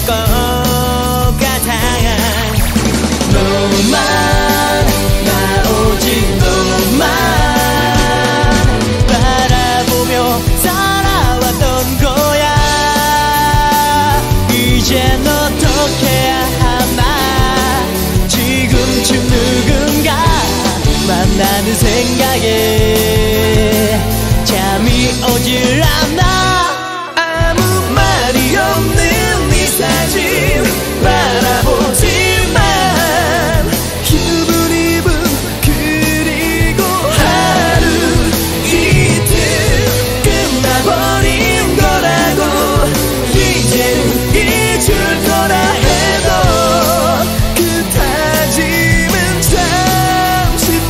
것 같아. 너만 나 오직 너만 바라보며 살아왔던 거야. 이젠 어떡해야 하나. 지금쯤 누군가 만나는 생각에 잠이 오질 않아. 아무 말이 없는 네 사진 바라보지만 일분이분 그리고 하루이틀 끝나버린 거라고. 이제는 잊을거라 해도 그 다짐은 잠시뿐.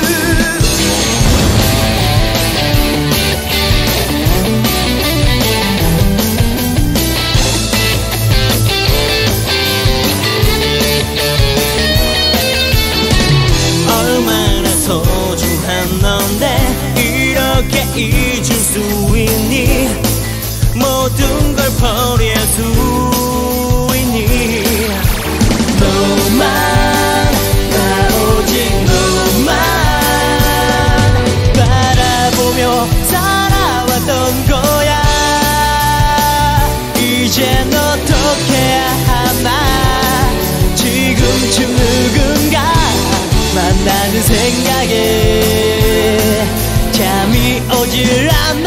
얼마나 소중한 넌데 이렇게 잊을 수 있니. 모든 걸 버릴 수 있니. 너만 나 오직 너만 바라보며 살아왔던 거야. 이젠 어떡해야 하나. 지금쯤 누군가 만나는 생각에 잠이 오질 않아.